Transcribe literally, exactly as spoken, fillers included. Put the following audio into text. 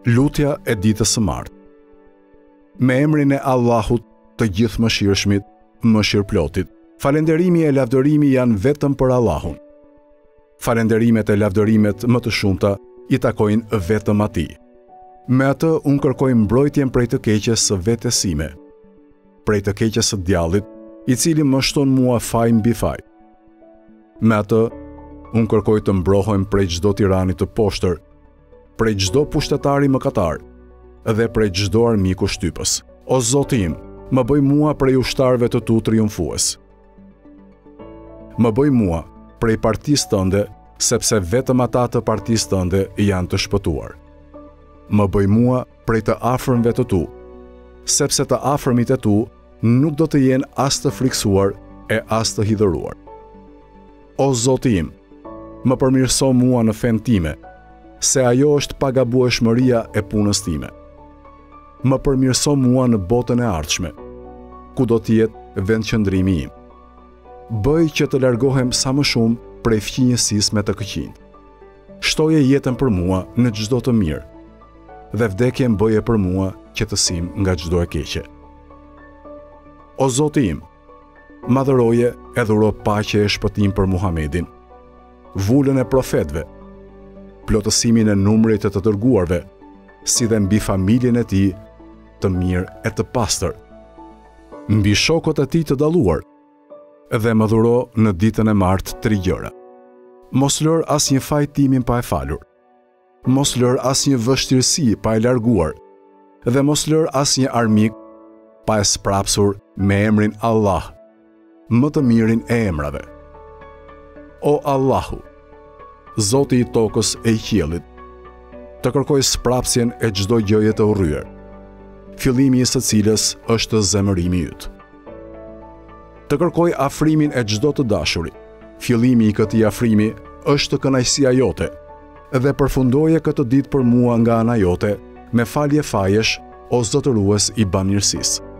Lutja e ditës së martë. Me emrin e Allahut, të gjithë mëshirshmit, mëshirëplotit. Falënderimi e lavdërimi janë vetëm për Allahun. Falënderimet e lavdërimet më të shumta i takojnë vetëm Atij. Me atë unë kërkoj mbrojtjen prej të keqes së vetes sime, prej të keqes së djallit, i cili më shton mua faj mbi faj. Me atë unë kërkoj të mbrohem prej çdo tirani të poshtër, prej çdo pushtetari mëkatar dhe prej çdo armiku shtypës. O Zoti im, më bëj mua prej ushtarëve të tu triumfues. Më bëj mua prej partisë tënde, sepse vetëm ata të partisë tënde janë të shpëtuar. Më bëj mua prej të afërmve të tu, sepse të afërmit e tu nuk do të jenë as të friksuar e as të hidhëruar. O Zoti im, më përmirëso mua në fen time, se ajo është pagabueshmëria e punës time. Më përmirëso mua në botën e ardhshme, ku do të jetë vendqëndrimi im. Bëj që të largohem sa më shumë prej fqinjësisë me të këqijt. Shtoje jetën për mua në çdo të mirë, dhe vdekjen bëje për mua qetësim nga çdo e keqe. O Zoti im, madhëroje e dhuro paqe e shpëtim për Muhamedin, vullën e profetëve, plotësimin e numrit të të dërguarve, si dhe mbi familjen e tij të mirë e të pastër, mbi shokët e tij të dalluar, dhe më dhuro në ditën e martë tri gjëra. Mos lër asnjë faj timin pa e falur, mos lër asnjë vështirësi pa e larguar, dhe mos lër asnjë armik pa e sprapsur me emrin Allah, më të mirin e emrave. O Allahu, Zoti i tokës e i qiellit, të kërkoj sprapsjen e çdo gjëje të urryer, fillimi i së cilës është zemërimi yt. Të kërkoj afrimin e çdo të dashurit, fillimi i këtij afrimi është kënaqësia jote, dhe përfundoje këtë ditë për mua nga ana jote me falje fajesh, o zotërues i bamirësisë.